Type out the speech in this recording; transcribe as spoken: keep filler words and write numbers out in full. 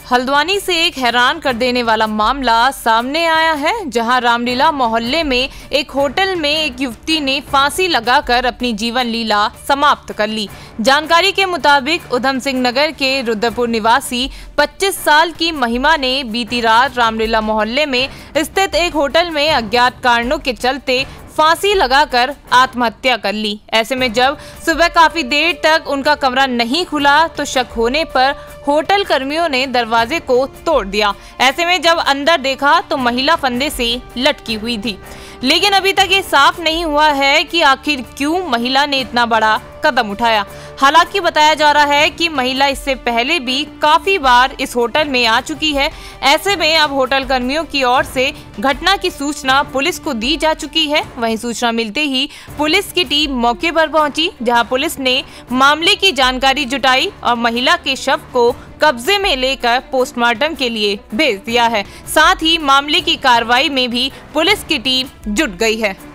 हल्द्वानी से एक हैरान कर देने वाला मामला सामने आया है, जहां रामलीला मोहल्ले में एक होटल में एक युवती ने फांसी लगाकर अपनी जीवन लीला समाप्त कर ली। जानकारी के मुताबिक उधम सिंह नगर के रुद्रपुर निवासी पच्चीस साल की महिमा ने बीती रात रामलीला मोहल्ले में स्थित एक होटल में अज्ञात कारणों के चलते फांसी लगाकर आत्महत्या कर ली। ऐसे में जब सुबह काफी देर तक उनका कमरा नहीं खुला तो शक होने पर होटल कर्मियों ने दरवाजे को तोड़ दिया। ऐसे में जब अंदर देखा तो महिला फंदे से लटकी हुई थी, लेकिन अभी तक ये साफ नहीं हुआ है कि आखिर क्यों महिला ने इतना बड़ा कदम उठाया। हालांकि बताया जा रहा है कि महिला इससे पहले भी काफी बार इस होटल में आ चुकी है। ऐसे में अब होटल कर्मियों की ओर से घटना की सूचना पुलिस को दी जा चुकी है। वहीं सूचना मिलते ही पुलिस की टीम मौके पर पहुंची, जहां पुलिस ने मामले की जानकारी जुटाई और महिला के शव को कब्जे में लेकर पोस्टमार्टम के लिए भेज दिया है। साथ ही मामले की कार्रवाई में भी पुलिस की टीम जुट गई है।